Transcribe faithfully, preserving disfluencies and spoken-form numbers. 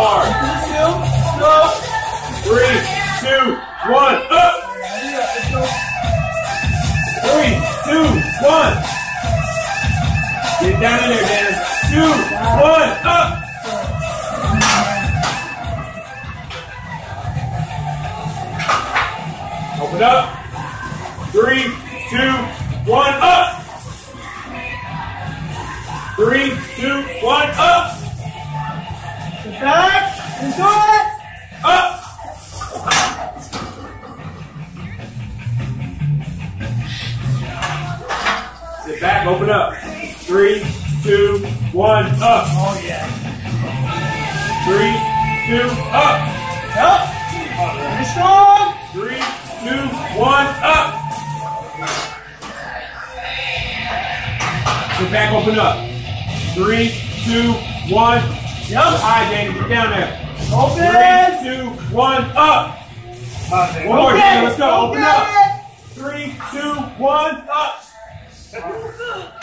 hard. Three, two, one, up. Three, two, one. Get down in there, Dennis. Two, one, up. Open up. Three, two, one, up. Three, two, one, up. Get back. Into it. Up. Sit back, open up. Three, two, one, up. Oh, yeah. Three, two, up. Up. Very strong. Three, two, one, up. Sit back, open up. Three, two, one. Yep. High, Danny, get down there. Open. Three, two, one, up. Okay. One more, Danny, let's go. Open Okay. up. Three, two, one, up.